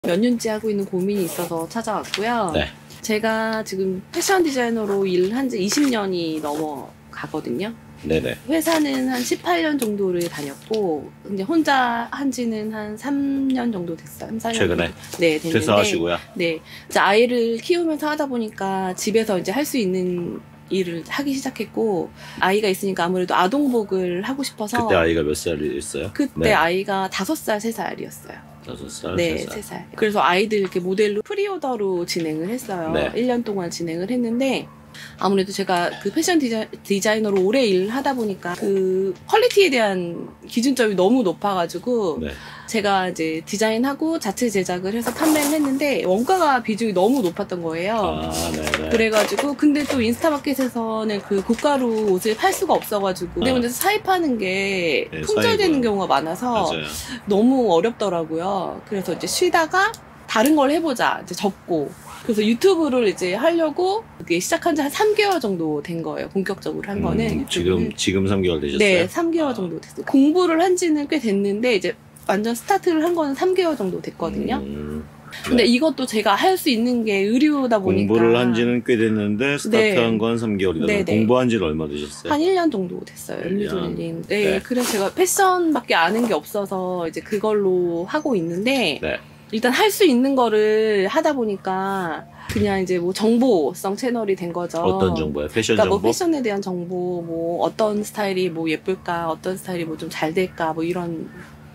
몇 년째 하고 있는 고민이 있어서 찾아왔고요. 네. 제가 지금 패션 디자이너로 일한 지 20년이 넘어가거든요. 네네. 회사는 한 18년 정도를 다녔고, 이제 혼자 한 지는 한 3년 정도 됐어요. 3, 4년 최근에? 정도. 네, 됐는데. 퇴사하시고요? 네. 이제 아이를 키우면서 하다 보니까 집에서 이제 할 수 있는 일을 하기 시작했고, 아이가 있으니까 아무래도 아동복을 하고 싶어서. 그때 아이가 몇 살이었어요? 그때 네. 아이가 5살, 3살이었어요. 5살? 네, 3살. 그래서 아이들 이렇게 모델로 프리오더로 진행을 했어요. 네. 1년 동안 진행을 했는데, 아무래도 제가 그 패션 디자이너로 오래 일을 하다 보니까 그 퀄리티에 대한 기준점이 너무 높아가지고, 네. 제가 이제 디자인하고 자체 제작을 해서 판매를 했는데 원가가 비중이 너무 높았던 거예요. 아, 네네. 그래가지고 근데 또 인스타마켓에서는 그 고가로 옷을 팔 수가 없어가지고 내분에서 사입하는 게 네, 품절되는 사입은. 경우가 많아서 맞아요. 너무 어렵더라고요. 그래서 이제 쉬다가 다른 걸 해보자 이제 접고 그래서 유튜브를 이제 하려고 그게 시작한 지 한 3개월 정도 된 거예요. 본격적으로 한 거는 지금 3개월 되셨어요? 네, 3개월 정도 됐어요. 공부를 한 지는 꽤 됐는데 이제 완전 스타트를 한 거는 3개월 정도 됐거든요. 근데 네. 이것도 제가 할 수 있는 게 의류다 보니까 공부를 한 지는 꽤 됐는데 스타트한 네. 건 3개월이다. 네네. 공부한 지는 얼마 되셨어요? 한 1년 정도 됐어요. 1년. 연류조리님. 네, 네. 그래서 제가 패션밖에 아는 게 없어서 이제 그걸로 하고 있는데 네. 일단 할 수 있는 거를 하다 보니까 그냥 이제 뭐 정보성 채널이 된 거죠. 어떤 정보요? 패션 그러니까 정보? 뭐 패션에 대한 정보, 뭐 어떤 스타일이 뭐 예쁠까, 어떤 스타일이 뭐 좀 잘 될까, 뭐 이런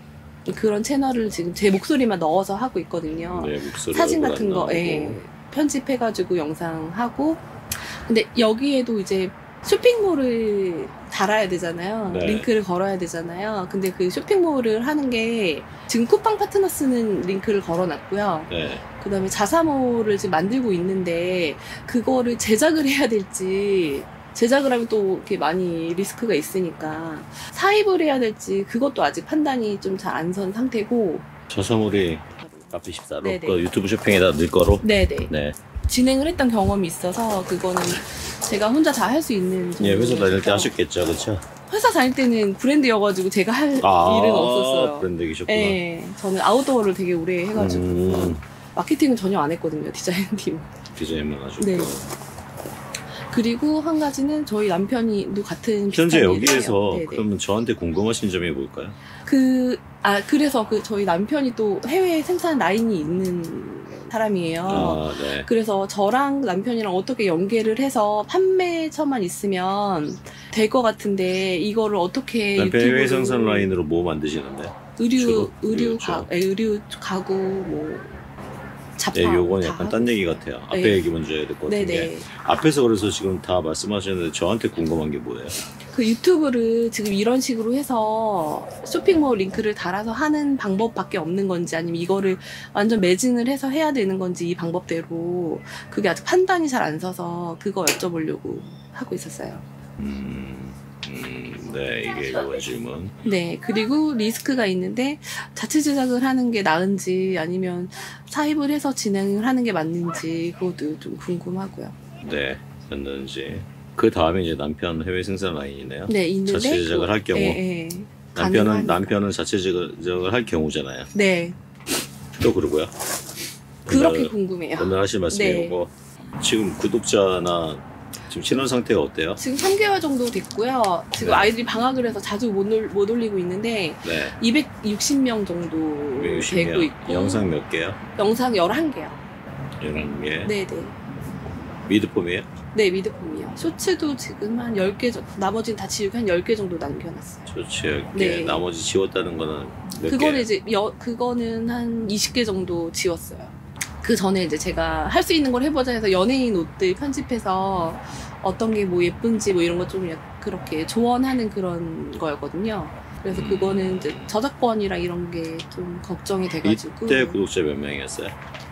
그런 채널을 지금 제 목소리만 넣어서 하고 있거든요. 네, 목소리 사진 얼굴 같은 안 거 나오고. 예, 편집해가지고 영상 하고 근데 여기에도 이제 쇼핑몰을 달아야 되잖아요. 네. 링크를 걸어야 되잖아요. 근데 그 쇼핑몰을 하는 게 지금 쿠팡 파트너스는 링크를 걸어놨고요. 네. 그 다음에 자사몰을 지금 만들고 있는데 그거를 제작을 해야 될지 제작을 하면 또 이렇게 많이 리스크가 있으니까 사입을 해야 될지 그것도 아직 판단이 좀 잘 안 선 상태고 저서물이 카페 14로 네네. 그 유튜브 쇼핑에다 넣을 거로? 네네 네. 진행을 했던 경험이 있어서 그거는 제가 혼자 다 할 수 있는 예, 회사 다닐 때 정도니까. 하셨겠죠, 그렇죠? 회사 다닐 때는 브랜드여가지고 제가 할 일은 없었어요. 브랜드이셨구나. 네, 저는 아웃도어를 되게 오래 해가지고 마케팅은 전혀 안 했거든요. 디자인팀. 디자인만 하셨고. 네. 그리고 한 가지는 저희 남편이도 같은 현재 비슷한 일을 여기에서 해요. 네네. 그러면 저한테 궁금하신 점이 뭘까요? 그래서 저희 남편이 또 해외 생산 라인이 있는 사람이에요. 아, 네. 그래서 저랑 남편이랑 어떻게 연계를 해서 판매처만 있으면 될 것 같은데 이거를 어떻게 남편 해외 유튜브로 생산 라인으로 뭐 만드시는데? 주로? 의류 의류죠. 가구 뭐 잡화 네, 요건 다 약간 하고 딴 얘기 같아요. 앞에 네. 얘기 먼저 해야 될 것 같은데. 네네. 앞에서 그래서 지금 다 말씀하셨는데 저한테 궁금한 게 뭐예요? 그 유튜브를 지금 이런 식으로 해서 쇼핑몰 링크를 달아서 하는 방법밖에 없는 건지 아니면 이거를 완전 매진을 해서 해야 되는 건지 이 방법대로 그게 아직 판단이 잘 안 서서 그거 여쭤보려고 하고 있었어요. 네, 이게 이번 질문. 네, 그리고 리스크가 있는데 자체 제작을 하는 게 나은지 아니면 사입을 해서 진행을 하는 게 맞는지 그것도 좀 궁금하고요. 네, 됐는지. 그 다음에 이제 남편 해외 생산 라인이네요. 네, 있는데 자체 제작을 할 경우. 예, 가능하니까. 남편은 자체 제작을 할 경우잖아요. 네, 또 그러고요. 그렇게 궁금해요. 오늘 하실 말씀이 네. 이거 지금 구독자나 지금 신원 상태가 어때요? 지금 3개월 정도 됐고요. 지금 네. 아이들이 방학을 해서 자주 못 올리고 있는데 네. 260명 정도 260명. 되고 있고 영상 몇 개요? 영상 11개요. 11개. 네네. 미드폼이에요? 네, 미드폼이요. 쇼츠도 지금 한 10개 정도, 나머지는 다 지우고 한 10개 정도 남겨놨어요. 좋지. 네. 나머지 지웠다는 거는 몇 그거를 개? 이제 그거는 한 20개 정도 지웠어요. 그 전에 이제 제가 할 수 있는 걸 해보자 해서 연예인 옷들 편집해서 어떤 게 뭐 예쁜지 뭐 이런 거 좀 그렇게 조언하는 그런 거였거든요. 그래서 그거는 이제 저작권이랑 이런 게 좀 걱정이 돼가지고. 이때 구독자 몇 명이었어요?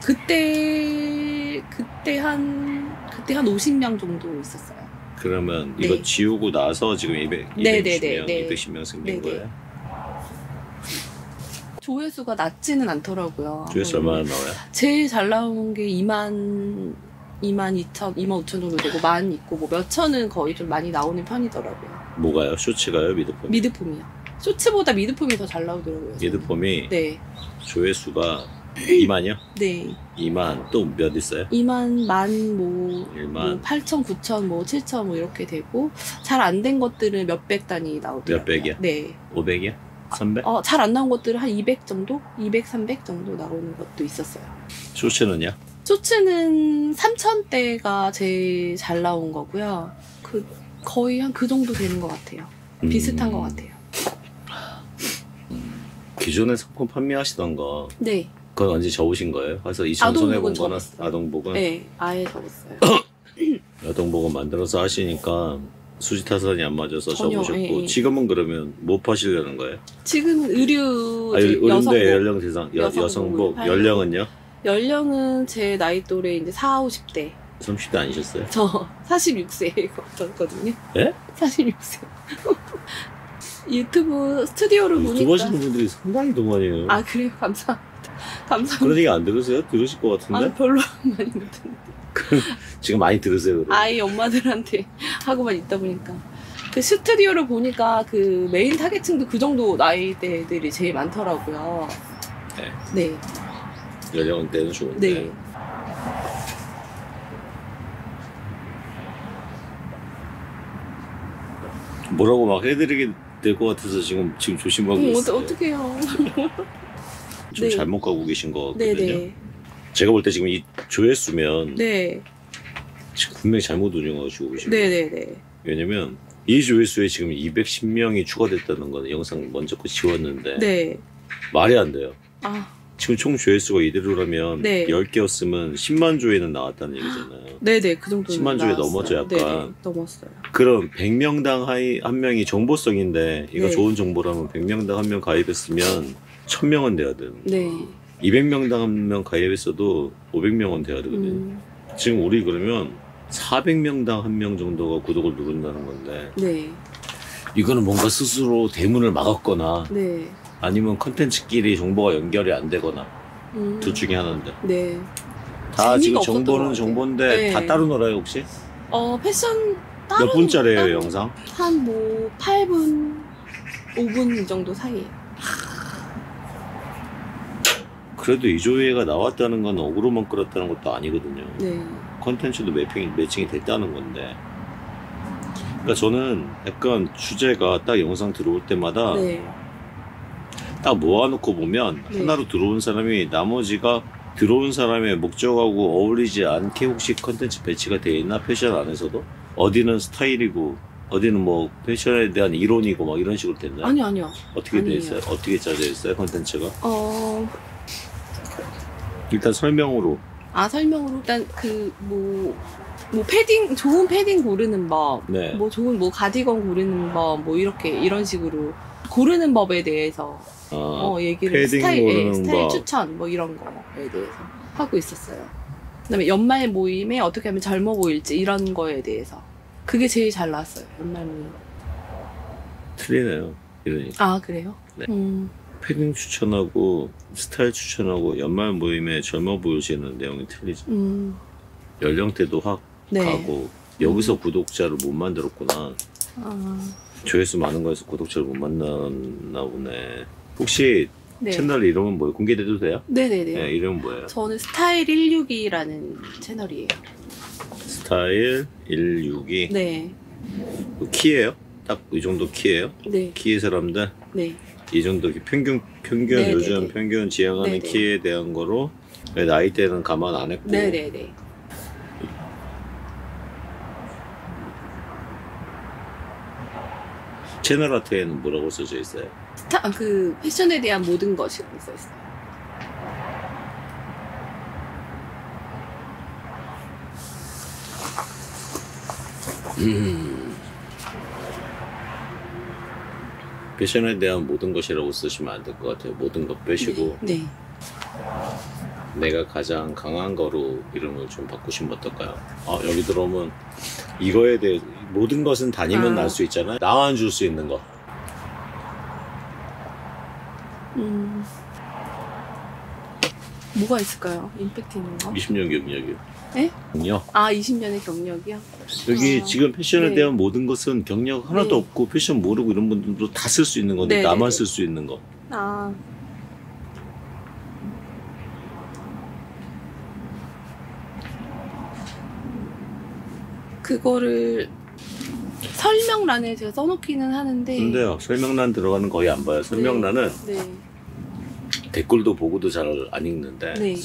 그때 한 50명 정도 있었어요. 그러면 네. 이거 지우고 나서 지금 260명, 네. 210명 생긴 네네. 거예요? 조회수가 낮지는 않더라고요. 조회수 얼마나 나와요? 제일 잘 나온 게 2만 2만 5천 정도 되고 만 있고 뭐 몇천은 거의 좀 많이 나오는 편이더라고요. 뭐가요? 쇼츠가요? 미드폼? 미드폼이요. 쇼츠보다 미드폼이 더 잘 나오더라고요. 미드폼이 네. 조회수가 2만이요? 네. 2만 또 몇 있어요? 2만, 만, 뭐, 1만. 뭐 8천, 9천, 뭐 7천 뭐 이렇게 되고 잘 안 된 것들은 몇백 단위 나오더라고요. 몇백이요? 네. 500이요? 300? 잘 안 나온 것들은 한 200 정도? 200, 300 정도 나오는 것도 있었어요. 쇼츠는요? 쇼츠는 3천대가 제일 잘 나온 거고요. 거의 한 그 정도 되는 것 같아요. 비슷한 것 같아요. 기존에 상품 판매하시던 거 네. 그건 언제 접으신 거예요? 그래서 이전 손해본 거나 접었어요. 아동복은? 네, 아예 접었어요. 아동복은 만들어서 하시니까 수지 타산이 안 맞아서 전혀, 접으셨고 예, 예. 지금은 그러면 못 파시려는 거예요? 지금 의류 아니, 이제 여성복 의료인데 연령 대상 여성복 팔고. 연령은요? 연령은 제 나이 또래 이제 40, 50대. 30대 아니셨어요? 저 46세거든요. 예? 46세. 유튜브 스튜디오를 유튜브 보니까 하시는 분들이 상당히 동안이에요. 아 그래요? 감사합니다. 감사합니다. 그런 얘기 안 들으세요? 들으실 것 같은데? 아 별로 많이 못 듣는데. 지금 많이 들으세요. 그럼. 아이 엄마들한테 하고만 있다 보니까 그 스튜디오를 보니까 그 메인 타겟층도 그 정도 나이대들이 제일 많더라고요. 네. 네. 연령대는 좋은데. 네. 뭐라고 막 해드리게 될 것 같아서 지금 조심하고 있어요. 어떡해요. 좀 네. 잘못 가고 계신 것 같거든요. 네네. 제가 볼 때 지금 이 조회수면 네. 지금 분명히 잘못 운영하시고 계신 거예요. 네네네. 왜냐면 이 조회수에 지금 210명이 추가됐다는 거는 영상 먼저 거 지웠는데 네. 말이 안 돼요. 아, 지금 총 조회수가 이대로라면 네. 10개였으면 10만 조회는 나왔다는 얘기잖아요. 네네. 그 정도. 10만 조회 넘었죠, 약간. 네네. 넘었어요. 그럼 100명당 한 명이 정보성인데 이거 네. 좋은 정보라면 100명당 한 명 가입했으면 1000명은 돼야 되는 네. 200명당 한 명 가입했어도 500명은 돼야 되거든요. 지금 우리 그러면 400명당 한 명 정도가 구독을 누른다는 건데 네. 이거는 뭔가 스스로 대문을 막았거나 네. 아니면 컨텐츠끼리 정보가 연결이 안 되거나 음. 둘 중에 하나인데 네. 다 지금 재미가 없었던 것 정보는 같아요. 정보인데 네. 다 따로 놀아요 혹시? 패션 따로 몇 분짜리예요 영상? 한 뭐 8분, 5분 이 정도 사이에요. 그래도 이 조회가 나왔다는 건 어그로만 끌었다는 것도 아니거든요. 네. 컨텐츠도 매칭이 됐다는 건데 그러니까 저는 약간 주제가 딱 영상 들어올 때마다 네. 딱 모아놓고 보면 네. 하나로 들어온 사람이 나머지가 들어온 사람의 목적하고 어울리지 않게 혹시 컨텐츠 배치가 되어 있나? 패션 안에서도? 어디는 스타일이고 어디는 뭐 패션에 대한 이론이고 막 이런 식으로 됐나요? 아니요. 어떻게 돼 아니에요. 있어요? 어떻게 짜져 있어요 컨텐츠가? 일단 설명으로 설명으로 일단 패딩, 좋은 패딩 고르는 법, 네. 뭐 좋은 뭐 가디건 고르는 법, 뭐 이런 식으로 고르는 법에 대해서 얘기를 패딩 고르는 스타일 법. 추천 뭐 이런 거에 대해서 하고 있었어요. 그다음에 연말 모임에 어떻게 하면 젊어 보일지 이런 거에 대해서 그게 제일 잘 나왔어요. 연말 모임. 틀리네요. 이러니까 아 그래요? 네. 패딩 추천하고 스타일 추천하고 연말 모임에 젊어 보이시는 내용이 틀리죠. 연령대도 확 네. 가고 여기서 구독자를 못 만들었구나. 조회수 많은 거에서 구독자를 못 만났나 보네. 혹시 네. 채널 이름은 뭐예요? 공개돼도 돼요? 네네네. 네, 이름은 뭐예요? 저는 스타일 162라는 채널이에요. 스타일 162. 네. 키예요? 딱 이 정도 키예요? 네. 키의 사람들? 네. 이 정도 평균 네네네. 요즘 평균 지향하는 네네. 키에 대한 거로 나이대는 감안 안 했고 네네네. 채널 아트에는 뭐라고 써져 있어요? 패션에 대한 모든 것이라고 써있어요. 패션에 대한 모든 것이라고 쓰시면 안 될 것 같아요. 모든 것 빼시고 네. 내가 가장 강한 거로 이름을 좀 바꾸시면 어떨까요? 여기 들어오면 이거에 대해 모든 것은 다니면 알 수 있잖아요. 나만 줄 수 있는 거. 뭐가 있을까요? 임팩트 있는 거? 20년 경력이요. 네? 경력. 20년의 경력이요? 여기 지금 패션에 네. 대한 모든 것은 경력 하나도 네. 없고 패션 모르고 이런 분들도 다 쓸 수 있는 건데 네, 나만 네, 쓸 수 있는 거. 그거를 설명란에 제가 써놓기는 하는데. 근데요, 설명란 들어가는 거 거의 안 봐요. 설명란은 네. 댓글도 보고도 잘 안 읽는데 네.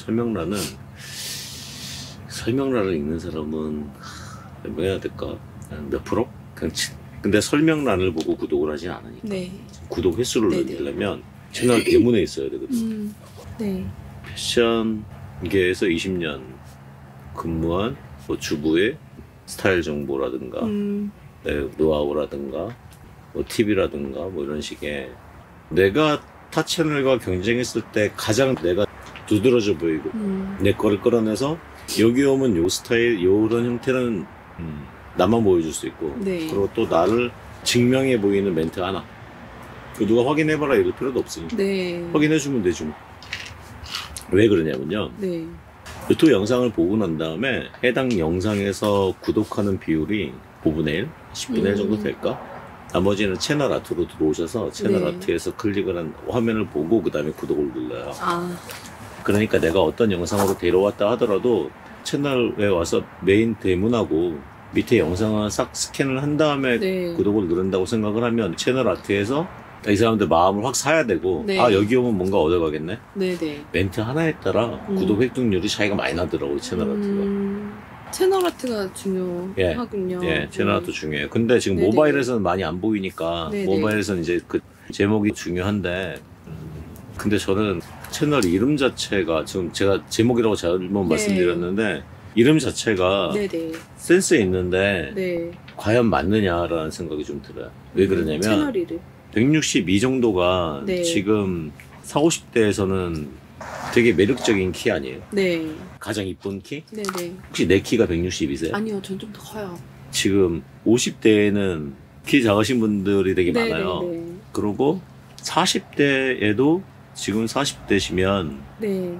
설명란을 읽는 사람은 몇 해야 될까? 몇 프로? 그냥 근데 설명란을 보고 구독을 하지 않으니까. 네. 구독 횟수를 네네. 늘리려면 채널 대문에 있어야 되거든요. 네. 패션계에서 20년 근무한 뭐 주부의 스타일 정보라든가 네, 노하우라든가 뭐 팁이라든가 뭐 이런 식의 내가 타 채널과 경쟁했을 때 가장 내가 두드러져 보이고 내 거를 끌어내서 여기 오면 요 스타일 요런 형태는 나만 보여줄 수 있고 네. 그리고 또 나를 증명해 보이는 멘트 하나 누가 확인해봐라 이럴 필요도 없으니까 네. 확인해주면 되죠. 왜 그러냐면요, 네. 유튜브 영상을 보고 난 다음에 해당 영상에서 구독하는 비율이 5분의 1, 10분의 1 정도 될까? 나머지는 채널 아트로 들어오셔서 채널 네. 아트에서 클릭을 한 화면을 보고 그 다음에 구독을 눌러요. 아. 그러니까 내가 어떤 영상으로 데려왔다 하더라도 채널에 와서 메인 대문하고 밑에 영상을 싹 스캔을 한 다음에 네. 구독을 누른다고 생각을 하면 채널 아트에서 이 사람들 마음을 확 사야 되고 네. 아 여기 오면 뭔가 얻어가겠네. 네네. 멘트 하나에 따라 구독 획득률이 차이가 많이 나더라고요. 채널 아트가. 채널 아트가 중요하군요. 예, 채널 아트 중요해요. 근데 지금 네네. 모바일에서는 많이 안 보이니까 네네. 모바일에서는 이제 그 제목이 중요한데 근데 저는 채널 이름 자체가 지금 제가 제목이라고 잘못 말씀드렸는데 이름 자체가 네네. 센스 있는데 네. 과연 맞느냐라는 생각이 좀 들어요. 왜 그러냐면 채널 이름. 162 정도가 네. 지금 40, 50대에서는 되게 매력적인 키 아니에요? 네. 가장 이쁜 키? 네네. 혹시 내 키가 162세요? 아니요, 전 좀 더 커요. 지금 50대에는 키 작으신 분들이 되게 네네네. 많아요. 그리고 40대에도 지금 40대시면 네.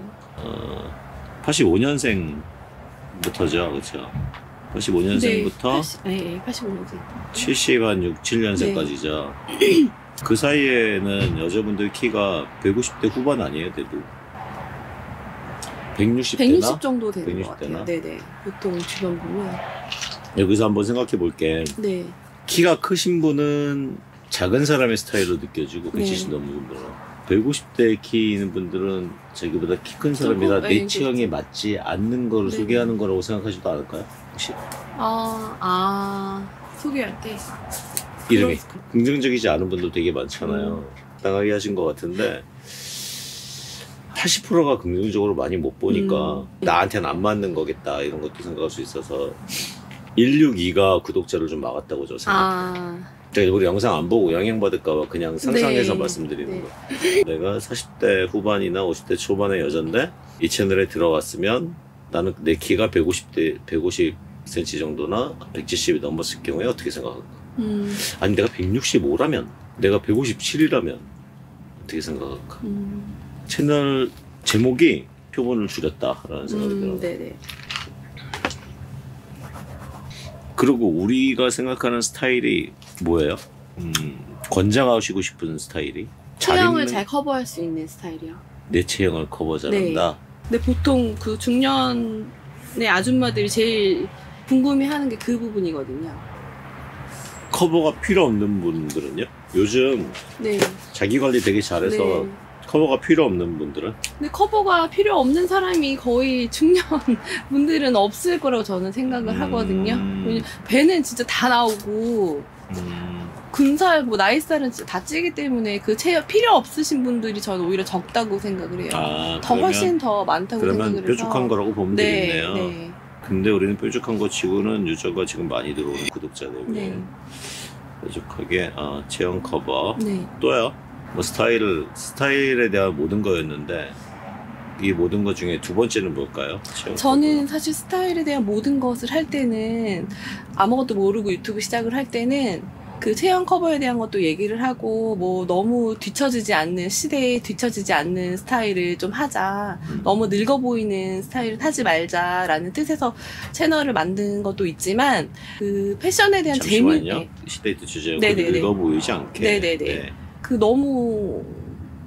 85년생부터죠, 그렇죠? 85년생부터 네, 85년생. 70한 6, 7년생까지죠. 그 사이에는 여자분들 키가 150대 후반 아니에요, 대도? 160대나? 160 정도 되는 160 것 같아요. 대나? 네네. 보통 주변 보면. 여기서 한번 생각해 볼게. 네. 키가 크신 분은 작은 사람의 스타일로 느껴지고, 170 네. 넘는 분들은. 150대 키 있는 분들은 자기보다 키 큰 사람이라 조금, 내 네, 체형에 맞지 않는 거를 네. 소개하는 거라고 생각하지도 않을까요? 혹시? 소개할 때. 이름이. 긍정적이지 않은 분도 되게 많잖아요. 당하게 하신 것 같은데, 80%가 긍정적으로 많이 못 보니까 나한테는 안 맞는 거겠다 이런 것도 생각할 수 있어서 162가 구독자를 좀 막았다고 저 생각해요. 제가 우리 영상 안 보고 영향받을까봐 그냥 상상해서 네. 말씀드리는 네. 거. 내가 40대 후반이나 50대 초반의 여잔데 이 채널에 들어갔으면 나는 내 키가 150cm 정도나 170이 넘었을 경우에 어떻게 생각할까? 아니 내가 165라면 내가 157이라면 어떻게 생각할까? 채널 제목이 표본을 줄였다라는 생각이 들어요. 네네. 그리고 우리가 생각하는 스타일이 뭐예요? 권장하시고 싶은 스타일이? 체형을 잘 커버할 수 있는 스타일이요. 내 체형을 커버 잘한다. 근데 보통 그 중년의 아줌마들이 제일 궁금해하는 게 그 부분이거든요. 커버가 필요 없는 분들은요? 요즘 네. 자기 관리 되게 잘해서 네. 커버가 필요 없는 분들은? 근데 커버가 필요 없는 사람이 거의 중년 분들은 없을 거라고 저는 생각을 하거든요. 왜냐면 배는 진짜 다 나오고 근살, 뭐 나이살은 진짜 다 찌기 때문에 그 체형 필요 없으신 분들이 저는 오히려 적다고 생각을 해요. 더 훨씬 더 많다고 생각을 해서. 그러면 뾰족한 거라고 보면 네, 되겠네요. 네. 근데 우리는 뾰족한 거 치고는 유저가 지금 많이 들어오는 구독자들. 네. 뾰족하게 체형 커버. 네. 또요. 뭐 스타일에 대한 모든 거였는데 이 모든 것 중에 두 번째는 뭘까요? 저는 사실 스타일에 대한 모든 것을 할 때는 아무것도 모르고 유튜브 시작을 할 때는 그 체형 커버에 대한 것도 얘기를 하고 뭐 너무 뒤처지지 않는 시대에 뒤처지지 않는 스타일을 좀 하자. 너무 늙어 보이는 스타일을 하지 말자라는 뜻에서 채널을 만든 것도 있지만 그 패션에 대한 잠시만요. 시대에 뒤처지지 않고 늙어 보이지 않게. 네네네. 네. 그 너무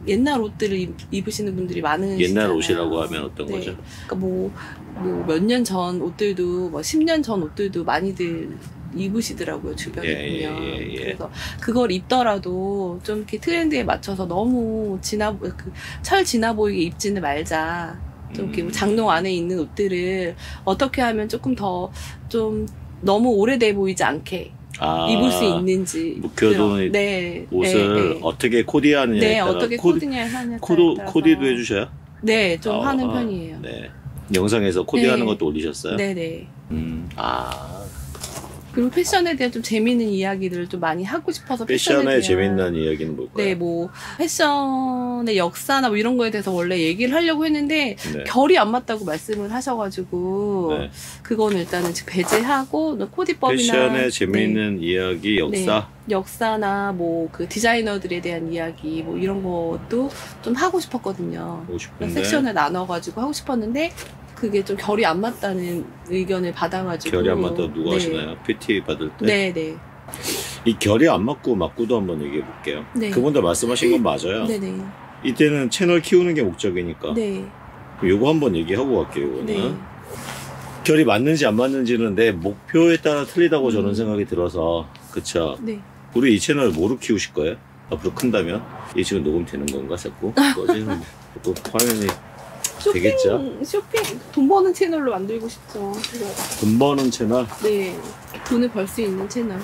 옛날 옷들을 입으시는 분들이 많으시잖아요. 옛날 옷이라고 하면 어떤 네. 거죠? 그러니까 뭐 몇 년 전 옷들도 뭐 10년 전 옷들도 많이들 입으시더라고요, 주변에 보면. 예. 그래서 그걸 입더라도 좀 이렇게 트렌드에 맞춰서 너무 철 지나 보이게 입지는 말자. 좀 이렇게 장롱 안에 있는 옷들을 어떻게 하면 조금 더 좀 너무 오래돼 보이지 않게 입을 수 있는지. 묵혀둔 네. 옷을 네. 어떻게 코디하느냐에 네, 따라 어떻게 코디냐 하느냐에 따라서. 코디도 해주셔요? 네, 좀 하는 편이에요. 네. 영상에서 코디하는 네. 것도 올리셨어요? 네네. 아, 그리고 패션에 대한 좀 재미있는 이야기들을 좀 많이 하고 싶어서 패션의 대한, 재밌는 이야기는 뭘까요? 네, 뭐 패션의 역사나 뭐 이런 거에 대해서 원래 얘기를 하려고 했는데 네. 결이 안 맞다고 말씀을 하셔가지고 네. 그거는 일단은 배제하고 코디법이나 패션의 재미있는 이야기, 역사. 네, 역사나 뭐 그 디자이너들에 대한 이야기 뭐 이런 것도 좀 하고 싶었거든요. 하고 싶은데 섹션을 나눠가지고 하고 싶었는데 그게 좀 결이 안 맞다는 의견을 받아가지고. 결이 안 맞다 누가 네. 하시나요? PT 받을 때? 네네. 이 결이 안 맞고 맞고도 한번 얘기해 볼게요. 네. 그분들 말씀하신 건 맞아요. 네네. 이때는 채널 키우는 게 목적이니까. 네. 요거 한번 얘기하고 갈게요. 이거는. 네. 결이 맞는지 안 맞는지는 내 목표에 따라 틀리다고 저는 생각이 들어서. 그쵸? 네. 우리 이 채널 뭐로 키우실 거예요? 앞으로 큰다면? 이 지금 녹음되는 건가 자꾸? 꺼지는 자꾸 화면이 되겠죠? 쇼핑, 돈 버는 채널로 만들고 싶죠. 돈 버는 채널? 네. 돈을 벌 수 있는 채널.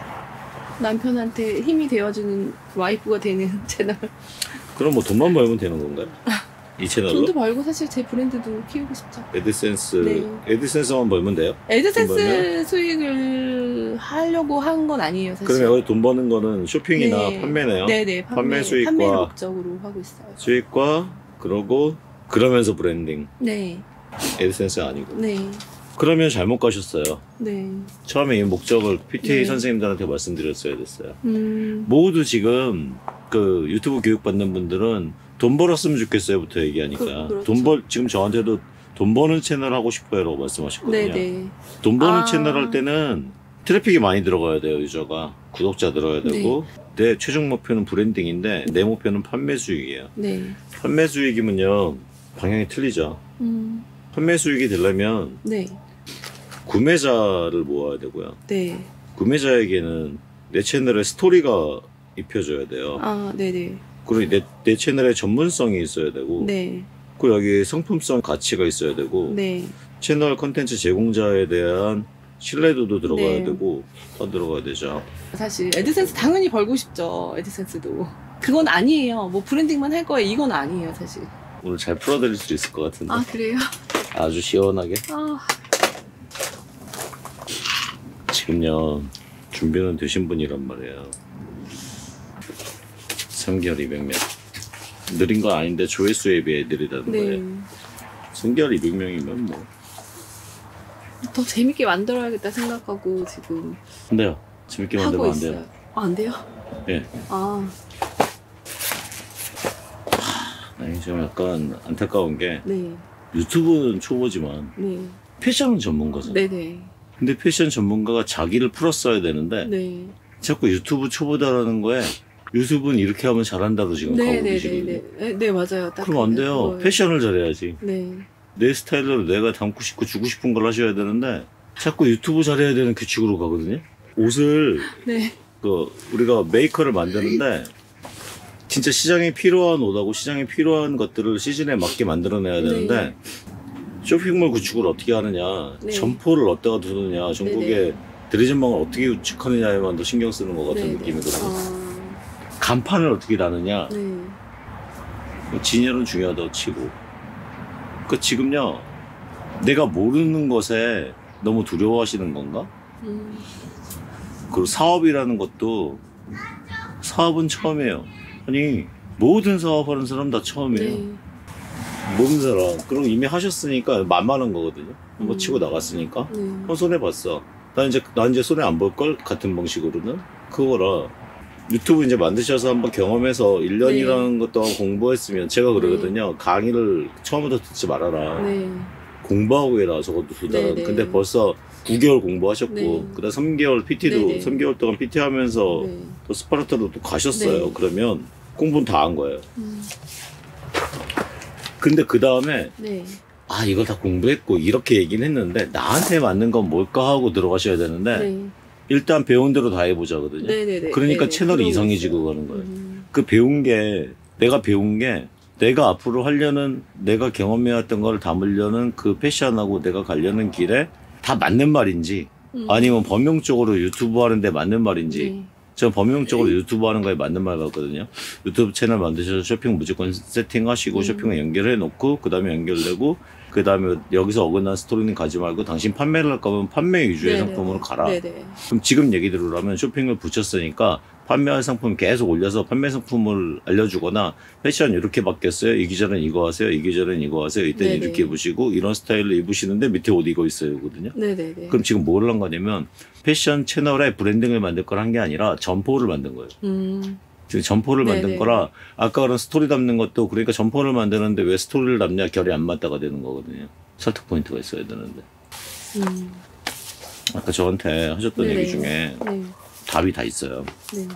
남편한테 힘이 되어주는 와이프가 되는 채널. 그럼 뭐 돈만 벌면 되는 건가요? 이 채널로? 돈도 벌고 사실 제 브랜드도 키우고 싶죠. 애드센스, 네. 애드센스만 벌면 돼요? 돈 애드센스 벌면? 수익을 하려고 한 건 아니에요, 사실. 그러면 여기 돈 버는 거는 쇼핑이나 네. 판매네요? 네네. 판매 수익과 판매를 목적으로 하고 있어요. 수익과 그러고 그러면서 브랜딩. 네. 애드센스 아니고. 네. 그러면 잘못 가셨어요. 네. 처음에 이 목적을 PT 네. 선생님들한테 말씀드렸어야 됐어요. 음. 모두 지금 그 유튜브 교육 받는 분들은 돈 벌었으면 좋겠어요부터 얘기하니까 그렇죠. 지금 저한테도 돈 버는 채널 하고 싶어요라고 말씀하셨거든요. 네네. 돈 버는 아. 채널 할 때는 트래픽이 많이 들어가야 돼요. 유저가 구독자 들어야 되고 내 최종 목표는 브랜딩인데 내 목표는 판매 수익이에요. 네. 판매 수익이면요 방향이 틀리죠. 판매 수익이 되려면 네. 구매자를 모아야 되고요. 네. 구매자에게는 내 채널에 스토리가 입혀져야 돼요. 아, 네네. 그리고 내 채널에 전문성이 있어야 되고 네. 그리고 여기 상품성 가치가 있어야 되고 네. 채널 컨텐츠 제공자에 대한 신뢰도도 들어가야 네. 되고 다 들어가야 되죠. 사실 애드센스 당연히 벌고 싶죠. 애드센스도. 그건 아니에요. 뭐 브랜딩만 할 거예요. 이건 아니에요, 사실. 오늘 잘 풀어드릴 수 있을 것 같은데 아, 그래요? 아주 시원하게. 아, 지금요 준비는 되신 분이란 말이에요. 3개월 200명 느린 건 아닌데 조회수에 비해 느리다는 네. 거예요. 3개월 200명이면 뭐 더 재밌게 만들어야겠다 생각하고 지금 근데요 재밌게 하고 만들면 안 있어요. 돼요. 아, 안 돼요? 예. 아, 아니 지금 약간 안타까운 게 네. 유튜브는 초보지만 네. 패션은 전문가잖아. 네네. 근데 패션 전문가가 자기를 풀었어야 되는데 네. 자꾸 유튜브 초보다라는 거에 유튜브는 이렇게 하면 잘한다고 지금 가고 계시거든요. 네네네. 네, 맞아요. 딱 그럼 안 돼요. 그거예요. 패션을 잘해야지. 네. 내 스타일로 내가 담고 싶고 주고 싶은 걸 하셔야 되는데 자꾸 유튜브 잘해야 되는 규칙으로 가거든요. 옷을 네. 우리가 메이커를 만드는데 진짜 시장에 필요한 옷하고 시장에 필요한 것들을 시즌에 맞게 만들어내야 되는데 네. 쇼핑몰 구축을 어떻게 하느냐, 네. 점포를 어디다가 두느냐, 전국에 네네. 대리점망을 어떻게 구축하느냐에만 더 신경 쓰는 것 같은 네네. 느낌이거든요. 아, 간판을 어떻게 다느냐, 네. 진열은 중요하다고 치고. 그 지금요, 내가 모르는 것에 너무 두려워하시는 건가? 그리고 사업이라는 것도 사업은 처음이에요. 아니 모든 사업하는 사람 다 처음이에요. 네. 모든 사람. 그럼 이미 하셨으니까 만만한 거거든요. 한번 치고 나갔으니까. 네. 한번 손해 봤어. 난 이제 손해 안 볼 걸 같은 방식으로는 그거라. 유튜브 이제 만드셔서 한번 경험해서 1년이라는 것도 공부했으면 제가 그러거든요. 강의를 처음부터 듣지 말아라. 네. 공부하고 해라. 적어도 두 달은. 네, 네. 근데 벌써 9개월 공부하셨고 네. 그다음 3개월 PT도 네, 네. 3개월 동안 PT 하면서 네. 또 스파르타로 또 가셨어요. 네. 그러면 공부는 다 한 거예요. 근데 그 다음에 네. 아 이거 다 공부했고 이렇게 얘기는 했는데 나한테 맞는 건 뭘까 하고 들어가셔야 되는데 네. 일단 배운 대로 다 해보자거든요. 네네네. 그러니까 네네. 채널이 그러고 이상해지고 있어요. 가는 거예요. 그 배운 게 내가 배운 게 내가 앞으로 하려는 내가 경험해왔던 걸 담으려는 그 패션하고 내가 가려는 길에 다 맞는 말인지 아니면 범용적으로 유튜브 하는데 맞는 말인지 네. 전 범용적으로 유튜브 하는 거에 맞는 말 같거든요. 유튜브 채널 만드셔서 쇼핑 무조건 세팅하시고 쇼핑을 연결해 놓고 그 다음에 연결되고 그 다음에 여기서 어긋난 스토리는 가지 말고 당신 판매를 할 거면 판매 위주의 네네. 상품으로 가라. 네네. 그럼 지금 얘기대로라면 쇼핑을 붙였으니까 판매할 상품 계속 올려서 판매 상품을 알려주거나 패션 이렇게 바뀌었어요. 이 계절은 이거 하세요. 이 계절은 이거 하세요. 이때는 네네. 이렇게 입으시고 이런 스타일로 입으시는데 밑에 옷 이거 있어요거든요. 네네네. 그럼 지금 뭘 한 거냐면 패션 채널에 브랜딩을 만들 걸 한 게 아니라 점포를 만든 거예요. 지금 점포를 만든 네네. 거라 아까 그런 스토리 담는 것도 그러니까 점포를 만드는데 왜 스토리를 담냐 결이 안 맞다가 되는 거거든요. 설득 포인트가 있어야 되는데 아까 저한테 하셨던 네네. 얘기 중에 네. 답이 다 있어요. 네.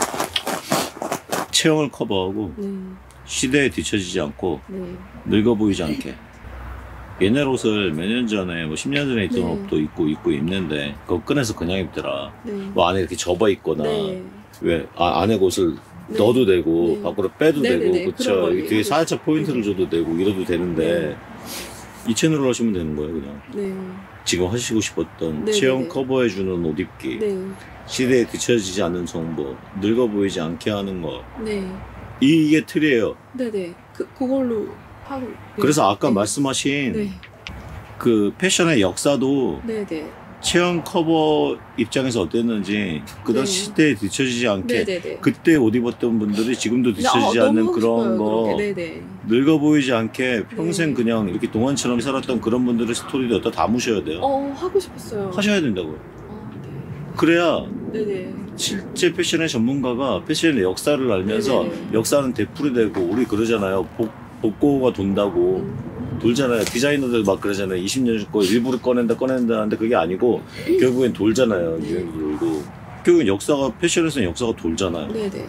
체형을 커버하고 네. 시대에 뒤처지지 않고 네. 늙어 보이지 않게 옛날 옷을 몇 년 전에 뭐 10년 전에 입던 네. 옷도 입고 입는데 그거 꺼내서 그냥 입더라. 네. 뭐 안에 이렇게 접어 있거나 네. 왜 안에 옷을 네. 넣어도 되고 네. 밖으로 빼도 네네네. 되고 그쵸 그런 거 뒤에 얘기하고 살짝 포인트를 네. 줘도 되고 이래도 되는데 이 채널로 하시면 되는 거예요 그냥 네. 지금 하시고 싶었던 네네네. 체형 커버해주는 옷 입기 네. 시대에 뒤처지지 않는 정보 늙어 보이지 않게 하는 거 네. 이게 틀이에요. 네네. 그걸로 하고. 네. 그래서 아까 네. 말씀하신 네. 그 패션의 역사도 네네. 체형 커버 입장에서 어땠는지 그다음 네. 시대에 뒤처지지 않게 네네네. 그때 옷 입었던 분들이 지금도 뒤처지지 않는 너무 그런 싶어요, 거 그렇게. 네네. 늙어 보이지 않게 평생 네. 그냥 이렇게 동안처럼 살았던 그런 분들의 스토리도 여기다 담으셔야 돼요. 하고 싶었어요. 하셔야 된다고요. 네. 그래야 네네. 실제 패션의 전문가가 패션의 역사를 알면서 네네네. 역사는 되풀이 되고 우리 그러잖아요. 복고가 돈다고 돌잖아요. 디자이너들 막 그러잖아요. 20년 거 일부러 꺼낸다 하는데 그게 아니고 결국엔 돌잖아요. 유행도 돌고. 결국엔 역사가 패션에서는 역사가 돌잖아요. 네네.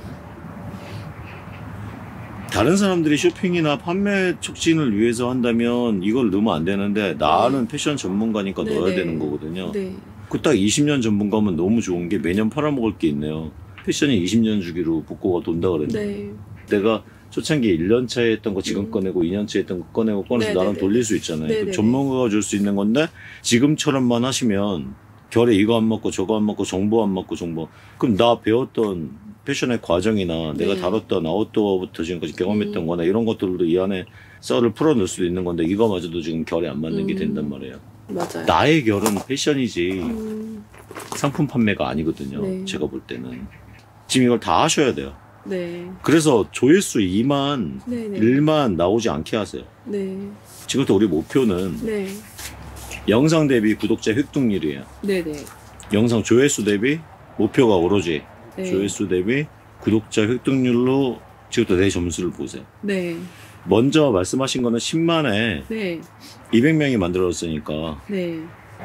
다른 사람들이 쇼핑이나 판매 촉진을 위해서 한다면 이걸 넣으면 안 되는데 나는 패션 전문가니까 네네. 넣어야 되는 거거든요. 네. 그 딱 20년 전문가면 너무 좋은 게 매년 팔아먹을 게 있네요. 패션이 20년 주기로 복고가 돈다 그랬는데 네. 내가 초창기에 1년 차에 했던 거 지금 꺼내고 2년 차에 했던 거 꺼내서 네네네. 나랑 돌릴 수 있잖아요. 네네네. 전문가가 줄 수 있는 건데 지금처럼만 하시면 결에 이거 안 맞고 저거 안 맞고 정보 안 맞고 정보 그럼 나 배웠던 패션의 과정이나 내가 네. 다뤘던 아웃도어부터 지금까지 경험했던 거나 이런 것들도 이 안에 썰을 풀어넣을 수도 있는 건데 이거마저도 지금 결에 안 맞는 게 된단 말이에요. 맞아요. 나의 결은 패션이지 음, 상품 판매가 아니거든요. 네. 제가 볼 때는 지금 이걸 다 하셔야 돼요. 네. 그래서 조회수 2만 네네. 1만 나오지 않게 하세요. 네. 지금부터 우리 목표는 네. 영상 대비 구독자 획득률이에요. 네네. 영상 조회수 대비 목표가 오로지 네. 조회수 대비 구독자 획득률로 지금부터 내 점수를 보세요. 네. 먼저 말씀하신 거는 10만에 네. 200명이 만들어졌으니까 네.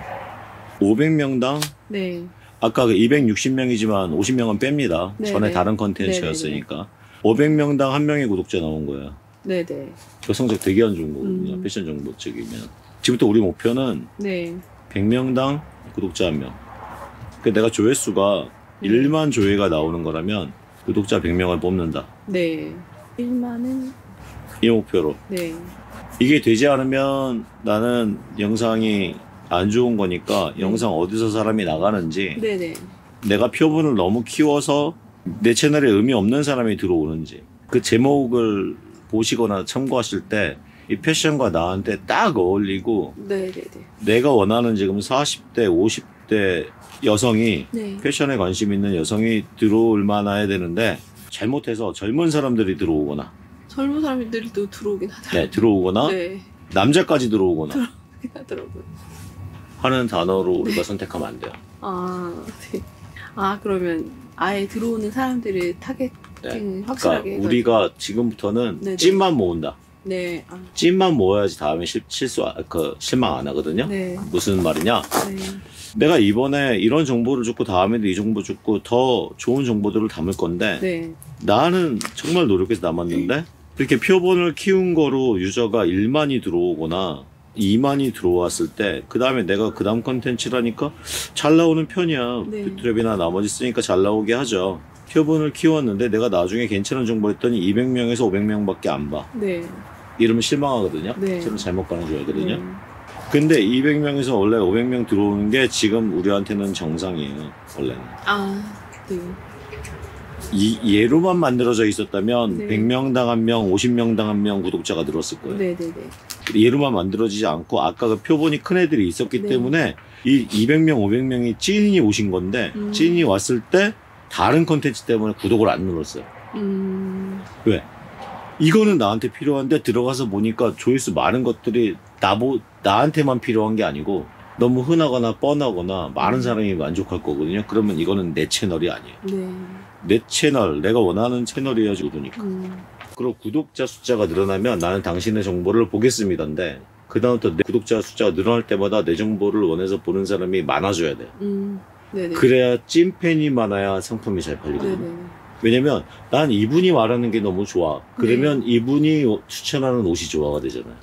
500명당 네. 아까 그 260명이지만 50명은 뺍니다. 네네. 전에 다른 컨텐츠였으니까 500명당 한 명의 구독자 나온 거예요. 네네. 그 성적 되게 안 좋은 거거든요. 패션 정보 쪽이면. 지금부터 우리 목표는 네. 100명당 구독자 1명. 그 내가 조회수가 1만 조회가 나오는 거라면 구독자 100명을 뽑는다. 네. 1만은 이 목표로. 네. 이게 되지 않으면 나는 영상이 안 좋은 거니까 영상 어디서 사람이 나가는지 네네. 내가 표본을 너무 키워서 내 채널에 의미 없는 사람이 들어오는지 그 제목을 보시거나 참고하실 때 이 패션과 나한테 딱 어울리고 네네네. 내가 원하는 지금 40대 50대 여성이 네. 패션에 관심 있는 여성이 들어올 만해야 되는데 잘못해서 젊은 사람들이 들어오거나 젊은 사람들도 들어오긴 하더라고요. 네, 들어오거나 네. 남자까지 들어오거나 들어오긴 하더라고요. 하는 단어로 우리가 선택하면 안 돼요. 아, 네. 아, 그러면 아예 들어오는 사람들을 타겟팅 네. 확실하게 그러니까 우리가 지금부터는 네네. 찐만 모은다. 네. 아, 찐만 모아야지 다음에 실망 안 하거든요. 네. 무슨 말이냐? 네. 내가 이번에 이런 정보를 줬고 다음에도 이 정보 줬고 더 좋은 정보들을 담을 건데 네. 나는 정말 노력해서 남았는데 이렇게 표본을 키운 거로 유저가 1만이 들어오거나 2만이 들어왔을 때 그 다음에 내가 그 다음 컨텐츠라니까 잘 나오는 편이야. 네. 뷰트랩이나 나머지 쓰니까 잘 나오게 하죠. 표본을 키웠는데 내가 나중에 괜찮은 정보 했더니 200명에서 500명밖에 안 봐. 네. 이러면 실망하거든요. 네. 저는 잘못 가는 줄 알거든요. 네. 근데 200명에서 원래 500명 들어오는 게 지금 우리한테는 정상이에요. 원래는. 아, 네. 이 예로만 만들어져 있었다면 네. 100명당 1명, 50명당 1명 구독자가 늘었을 거예요. 네, 네, 네. 예로만 만들어지지 않고 아까 그 표본이 큰 애들이 있었기 네. 때문에 이 200명, 500명이 찐이 오신 건데 찐이 왔을 때 다른 컨텐츠 때문에 구독을 안 눌렀어요. 왜? 이거는 나한테 필요한데 들어가서 보니까 조회수 많은 것들이 나한테만 필요한 게 아니고 너무 흔하거나 뻔하거나 많은 사람이 만족할 거거든요. 그러면 이거는 내 채널이 아니에요. 네. 내 채널, 내가 원하는 채널이어야지 그러니까. 그리고 구독자 숫자가 늘어나면 나는 당신의 정보를 보겠습니다인데 그 다음부터 내 구독자 숫자가 늘어날 때마다 내 정보를 원해서 보는 사람이 많아져야 돼요. 네네. 그래야 찐팬이 많아야 상품이 잘 팔리거든요. 네네. 왜냐면 난 이분이 말하는 게 너무 좋아. 그러면 이분이 추천하는 옷이 좋아가 되잖아요.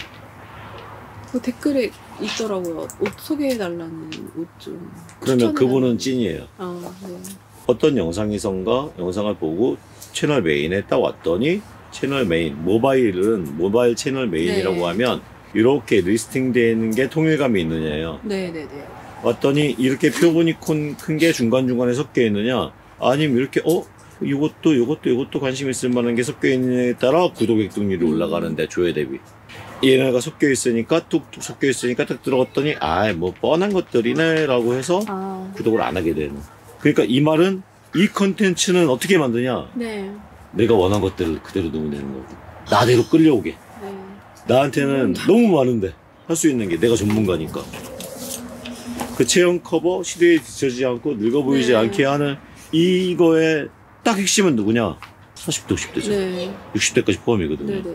그 댓글에 있더라고요. 옷 소개해달라는 옷 좀. 그러면 그분은 찐이에요. 아, 네. 어떤 영상에선가 영상을 보고 채널 메인에 딱 왔더니 채널 메인, 모바일 채널 메인이라고 네. 하면 이렇게 리스팅되는 게 통일감이 있느냐예요. 네네네. 왔더니 이렇게 표본이 큰 게 중간중간에 섞여 있느냐 아니면 이렇게 이것도 관심 있을 만한 게 섞여 있느냐에 따라 구독 획득률이 올라가는데 조회 대비 얘네가 섞여 있으니까 뚝뚝 섞여 있으니까 딱 들어갔더니 뭐 뻔한 것들이네 라고 해서 구독을 안 하게 되는. 그러니까 이 말은 이 컨텐츠는 어떻게 만드냐, 네. 내가 원한 것들을 그대로 넣으면 되는 거고 나대로 끌려오게. 네. 나한테는 너무 많은데 할 수 있는 게 내가 전문가니까 그 체형 커버 시대에 뒤처지지 않고 늙어 보이지 네. 않게 하는 이거의 딱 핵심은 누구냐? 40대 50대죠. 네. 60대까지 포함이거든요. 네네네.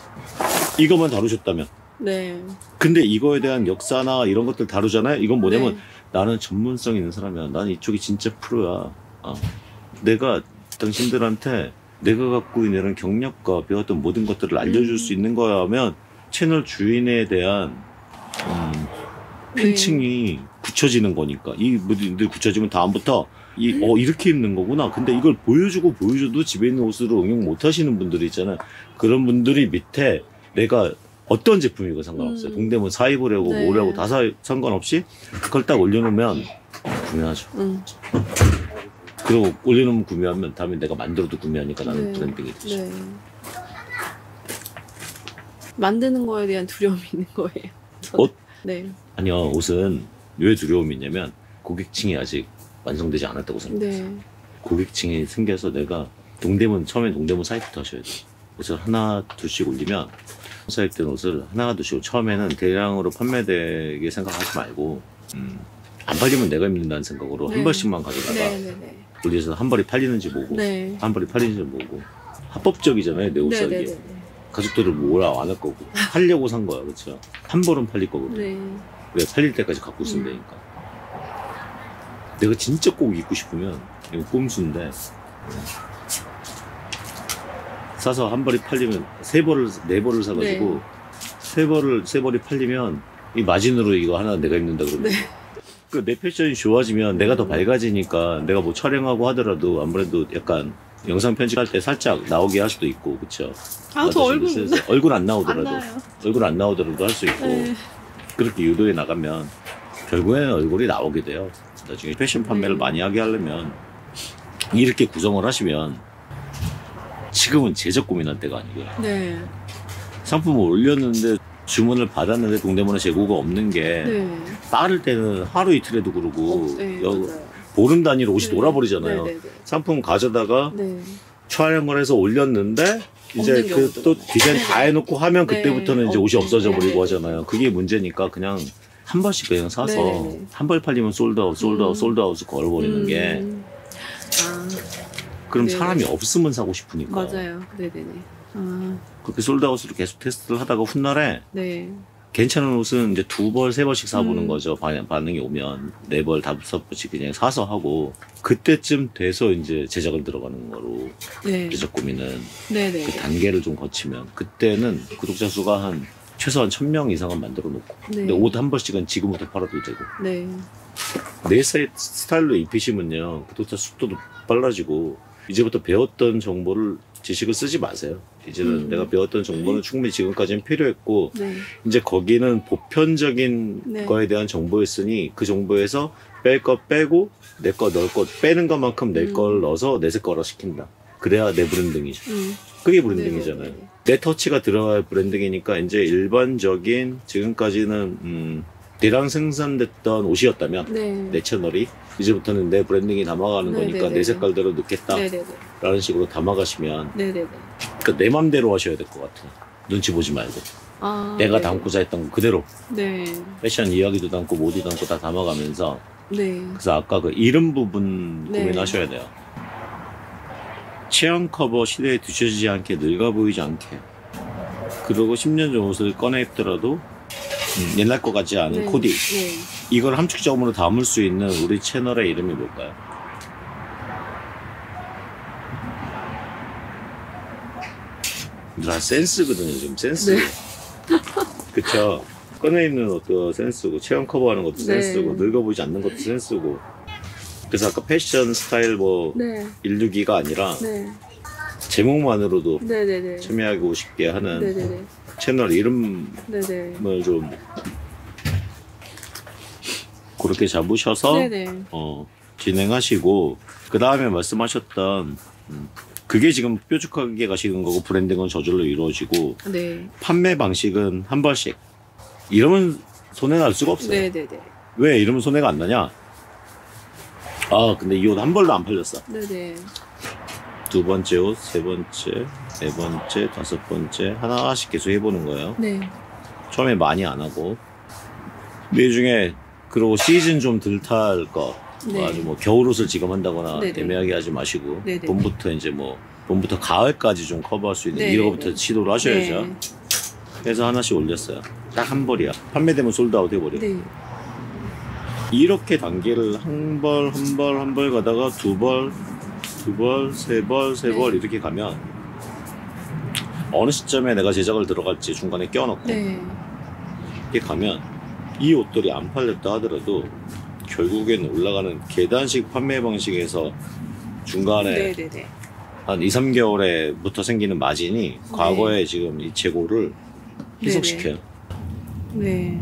이것만 다루셨다면. 네. 근데 이거에 대한 역사나 이런 것들 다루잖아요. 이건 뭐냐면 네. 나는 전문성 있는 사람이야. 나는 이쪽이 진짜 프로야. 내가 당신들한테 내가 갖고 있는 이런 경력과 배웠던 모든 것들을 알려줄 수 있는 거야 하면 채널 주인에 대한 팬층이 굳혀지는 거니까. 이 분들 굳혀지면 다음부터 이렇게 입는 거구나. 근데 이걸 보여줘도 집에 있는 옷으로 응용 못 하시는 분들이 있잖아요. 그런 분들이 밑에 내가 어떤 제품이고 상관없어요. 동대문 사입으려고 네. 뭐라고 다 상관없이 그걸 딱 올려놓으면 구매하죠. 그리고 올려놓으면 구매하면 다음에 내가 만들어도 구매하니까 나는 네. 브랜딩이 되죠. 네. 만드는 거에 대한 두려움이 있는 거예요. 저는. 옷? 네. 아니요, 옷은 왜 두려움이 있냐면 고객층이 아직 완성되지 않았다고 생각해요. 네. 고객층이 생겨서 내가 처음엔 동대문 사이트부터 하셔야 돼요. 옷을 하나 둘씩 올리면 사입된 옷을 하나 둘씩 처음에는 대량으로 판매되게 생각하지 말고 안 팔리면 내가 입는다는 생각으로 네. 한 벌씩만 가져다가 네네네. 올려서 한 벌이 팔리는지 보고 네. 한 벌이 팔리는지 보고 합법적이잖아요. 내 옷 사기. 네네네. 가족들을 뭐라 안 할 거고 팔려고 산 거야. 그렇죠? 한 벌은 팔릴 거거든. 네. 왜 팔릴 때까지 갖고 있으면 되니까. 내가 진짜 꼭 입고 싶으면 이거 꼼수인데 사서 한 벌이 팔리면 네 벌을 사가지고 세 벌이 팔리면 이 마진으로 이거 하나 내가 입는다 그러면 네. 그 내 패션이 좋아지면 내가 더 밝아지니까 내가 뭐 촬영하고 하더라도 아무래도 약간 영상 편집할 때 살짝 나오게 할 수도 있고 그쵸? 저 얼굴 못 나요. 얼굴 안 나오더라도 안 나요. 얼굴 안 나오더라도 할 수 있고 네. 그렇게 유도해 나가면 결국에는 얼굴이 나오게 돼요. 나중에 패션 판매를 네. 많이 하게 하려면 이렇게 구성을 하시면 지금은 제작 고민할 때가 아니고요. 네. 상품을 올렸는데 주문을 받았는데 동대문에 재고가 없는 게 네. 빠를 때는 하루 이틀에도 그러고 네. 여- 맞아요. 보름 단위로 옷이 네. 돌아버리잖아요. 네네네. 상품 가져다가 네. 촬영을 해서 올렸는데 이제 없는 그 경우도. 또 디자인 다 해놓고 하면 네. 그때부터는 이제 옷이 없어져 네. 버리고 하잖아요. 그게 문제니까 그냥 한 벌씩 그냥 사서 네. 한 벌 팔리면 솔드아웃 걸어버리는 게 아, 그럼 네. 사람이 없으면 사고 싶으니까 맞아요. 네네네. 아, 그렇게 솔드아웃으로 계속 테스트를 하다가 훗날에 네. 괜찮은 옷은 이제 2벌, 3벌씩 사보는 거죠. 반응이 오면 4벌, 5벌씩 그냥 사서 하고 그때쯤 돼서 이제 제작을 들어가는 거로 네. 제작 고민은 네네. 그 단계를 좀 거치면 그때는 구독자 수가 한 최소한 1000명 이상은 만들어 놓고 네. 근데 옷 한 벌씩은 지금부터 팔아도 되고 네. 내 스타일로 입히시면요 구독자 수도 빨라지고 이제부터 배웠던 정보를 지식을 쓰지 마세요. 이제는 내가 배웠던 정보는 충분히 지금까지는 필요했고 네. 이제 거기는 보편적인 네. 거에 대한 정보였으니 그 정보에서 뺄 거 빼고 내 거 넣을 거 빼는 것만큼 내 걸 넣어서 내 거라 시킨다. 그래야 내 브랜딩이죠. 그게 브랜딩이잖아요. 네네네. 내 터치가 들어갈 브랜딩이니까 이제 일반적인 지금까지는 대량 생산됐던 옷이었다면 네. 내 채널이 이제부터는 내 브랜딩이 담아가는 거니까 네네네. 내 색깔대로 넣겠다라는 네네네. 식으로 담아가시면 네네네. 그러니까 내 맘대로 하셔야 될 것 같아요. 눈치 보지 말고 아, 내가 네. 담고자 했던 거 그대로 네. 패션 이야기도 담고 모드 담고 다 담아가면서 네. 그래서 아까 그 이름 부분 네. 고민하셔야 돼요. 체형 커버 시대에 뒤처지지 않게 늙어 보이지 않게 그리고 10년 전 옷을 꺼내 입더라도 옛날 것 같지 않은 네. 코디 네. 이걸 함축적으로 담을 수 있는 우리 채널의 이름이 뭘까요? 다 센스거든요 지금 센스 네. 그쵸 꺼내 입는 것도 센스고 체형 커버하는 것도 네. 센스고 늙어 보이지 않는 것도 센스고 그래서 아까 패션 스타일 뭐 네. 162가 아니라 네. 제목만으로도 네네네. 참여하고 싶게 하는 네네네. 채널 이름을 네네. 좀 그렇게 잡으셔서 네네. 진행하시고 그 다음에 말씀하셨던 그게 지금 뾰족하게 가시는 거고 브랜딩은 저절로 이루어지고 네. 판매 방식은 한 벌씩 이러면 손해 날 수가 없어요. 네네네. 왜 이러면 손해가 안 나냐? 아 근데 이 옷 한 벌도 안 팔렸어. 네네. 두 번째 옷, 세 번째, 네 번째, 다섯 번째 하나씩 계속 해보는 거예요. 네. 처음에 많이 안 하고 이 중에 그리고 시즌 좀 덜 탈 거 네. 아주 뭐 겨울옷을 지금 한다거나 네네. 애매하게 하지 마시고 네네. 봄부터 이제 뭐 봄부터 가을까지 좀 커버할 수 있는 네네네. 이런 거부터 시도를 하셔야죠. 네. 그래서 하나씩 올렸어요. 딱 한 벌이야. 판매되면 솔드아웃 해버려. 네. 이렇게 단계를 한 벌 가다가 두 벌, 세 벌 네. 이렇게 가면 어느 시점에 내가 제작을 들어갈지 중간에 껴넣고 네. 이렇게 가면 이 옷들이 안 팔렸다 하더라도 결국에는 올라가는 계단식 판매 방식에서 중간에 네네네. 한 2, 3개월에부터 생기는 마진이 과거에 지금 이 재고를 희석시켜요. 네.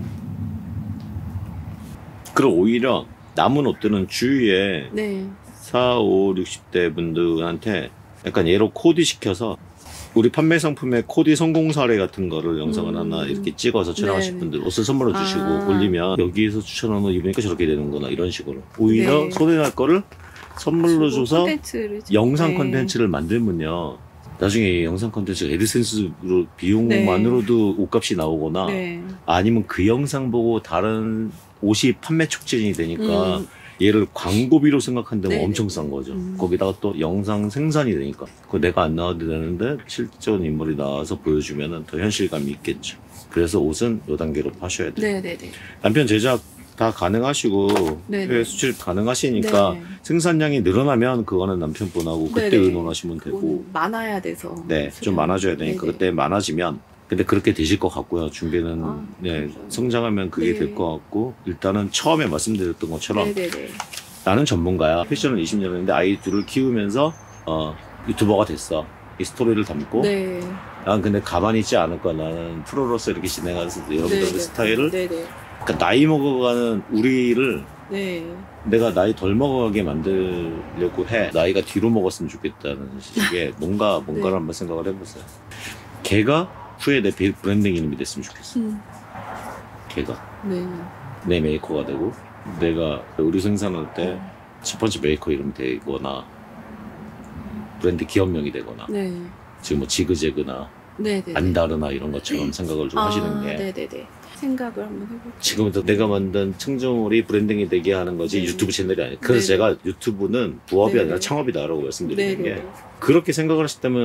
그리고 오히려 남은 옷들은 주위에 네. 4, 5, 60대 분들한테 약간 얘로 코디 시켜서 우리 판매 상품의 코디 성공 사례 같은 거를 영상을 하나 이렇게 찍어서 촬영하실 네네. 분들 옷을 선물로 주시고 아. 올리면 여기에서 추천한 옷 입으니까 저렇게 되는구나 이런 식으로 오히려 네. 손해날 거를 선물로 줘서 콘텐츠를 영상 네. 컨텐츠를 만들면요 나중에 이 영상 컨텐츠 애드센스로 비용만으로도 옷값이 나오거나 네. 아니면 그 영상 보고 다른 옷이 판매 촉진이 되니까 얘를 광고비로 생각한다면 네네. 엄청 싼 거죠. 거기다가 또 영상 생산이 되니까 그거 내가 안 나와도 되는데 실전 인물이 나와서 보여주면 더 현실감이 있겠죠. 그래서 옷은 요 단계로 파셔야 돼요. 네네네. 남편 제작 다 가능하시고 네네. 해외 수출 가능하시니까 네. 생산량이 늘어나면 그거는 남편분하고 그때 네네. 의논하시면 되고 그건 많아야 돼서. 네, 좀 많아져야 되니까 네네. 그때 많아지면 근데 그렇게 되실 것 같고요. 준비는 아, 네, 감사합니다. 성장하면 그게 네. 될 것 같고 일단은 처음에 말씀드렸던 것처럼 네네네. 나는 전문가야. 패션을 20년 했는데 아이 둘을 키우면서 유튜버가 됐어. 이 스토리를 담고 네. 난 근데 가만히 있지 않을 거야. 나는 프로로서 이렇게 진행하면서 여러분들의 네네. 스타일을 네네. 그러니까 나이 먹어가는 우리를 네. 내가 나이 덜 먹어가게 만들려고 해. 나이가 뒤로 먹었으면 좋겠다는 식의 뭔가를 네. 한번 생각을 해보세요. 걔가 후에 내 브랜딩 이름이 됐으면 좋겠어. 걔가 네. 내 메이커가 되고 내가 의류 생산할 때 첫 번째 메이커 이름 되거나 브랜드 기업명이 되거나 네. 지금 뭐 지그재그나 네네. 안다르나 이런 것처럼 생각을 좀 하시는 게 네네네. 생각을 한번 해볼게요. 지금부터 내가 만든 청정물이 브랜딩이 되게 하는 거지 네. 유튜브 채널이 아니에요. 그래서 네. 제가 유튜브는 부업이 네. 아니라 창업이다라고 말씀드리는 네네. 게 그렇게 생각을 하실 때면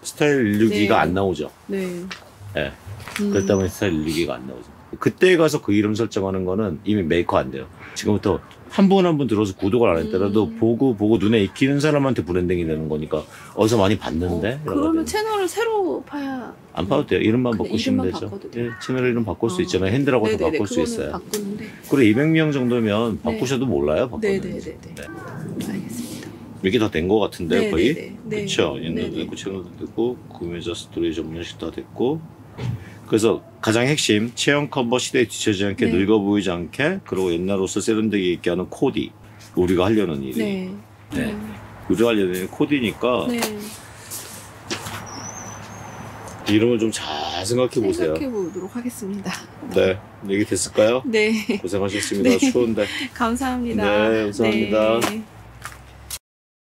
스타일 162가 네. 안 나오죠. 네. 예. 그렇다 보니 스타일 162가 안 나오죠. 그때 가서 그 이름 설정하는 거는 이미 메이커 안 돼요. 지금부터 한 분 한 분 들어서 구독을 안 했더라도 보고 눈에 익히는 사람한테 브랜딩이 되는 거니까 어디서 많이 봤는데 그러면 채널을 새로 파야 안 파도 돼요. 이름만 그냥 바꾸시면 이름만 되죠. 바꿔도 돼요? 예, 채널 이름 바꿀 수 있잖아요. 핸들하고 다 바꿀 수 있어요. 바꾸는데. 그리고 200명 정도면 네. 바꾸셔도 몰라요. 바꾸는지. 네네네. 알겠습니다. 이게 다 된 것 같은데 네, 거의. 네, 네. 그렇죠. 옛날도 네네. 됐고 채널도 됐고 구매자 스토리 전문식 다 됐고. 그래서 가장 핵심 체형 커버 시대에 뒤처지지 않게 네. 늙어 보이지 않게 그리고 옛날로서 세련되게 있게 하는 코디 우리가 하려는 일이. 네. 네. 우리가 하려는 일이 코디니까 네. 이름을 좀 잘 생각해 보세요. 생각해 보도록 하겠습니다. 네. 얘기 됐을까요? 네. 고생하셨습니다. 네. 추운데. 감사합니다. 네, 감사합니다. 네.